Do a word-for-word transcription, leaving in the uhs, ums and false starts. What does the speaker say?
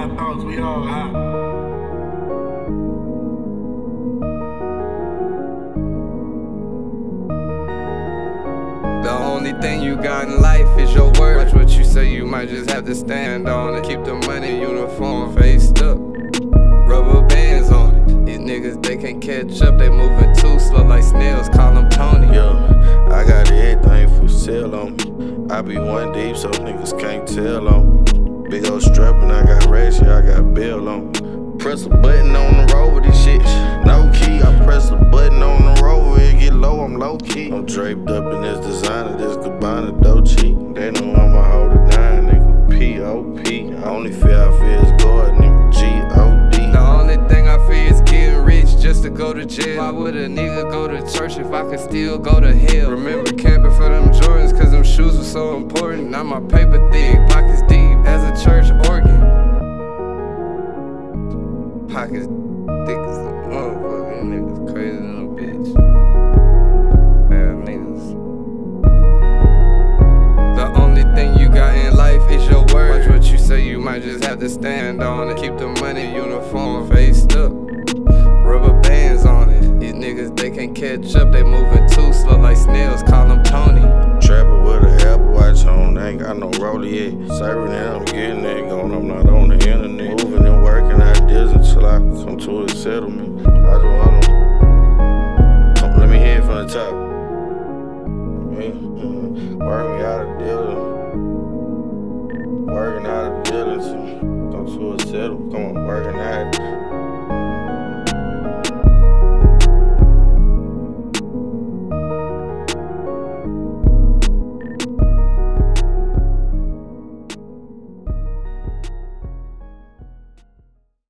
our thoughts, we all high. The only thing you got in life is your word. Watch what you say, you might just have to stand on it. Keep the money uniform faced up, rubber bands on it. These niggas, they can't catch up, they moving too slow like snails, call them Tony. Yo, I got everything for sale on me. I be one deep so niggas can't tell on me. Big old strap and I got racks, yeah, I got bill on me. Press a button on the road with this shit, no key. I press a button on the road where it get low, I'm low key. I'm draped up in this designer, this Gabbana Dolce. They know I'ma hold it down, nigga, P O P. Only fear I fear is God, nigga, G O D. The only thing I fear is getting rich just to go to jail. Why would a nigga go to church if I could still go to hell? Remember camping for them Jordans cause them shoes were so important. Now my paper thick, pockets deep as a church organ. Pockets thick as a motherfucker, niggas crazy than a bitch. Bad niggas. The only thing you got in life is your word. Watch what you say, you might just have to stand on it. Keep the money uniform faced up, rubber bands on it. These niggas, they can't catch up, they moving too slow like snails, call them Tony. Trapper with an Apple Watch on, ain't got no roller yet. Serving it, I'm getting it going, I'm not on the internet. Moving and working ideas until I come to a settlement. I just want to, let me hear it from the top. Yeah, mm, work me out of dealing. Working out of dealing to come to a settle. Come on, working out.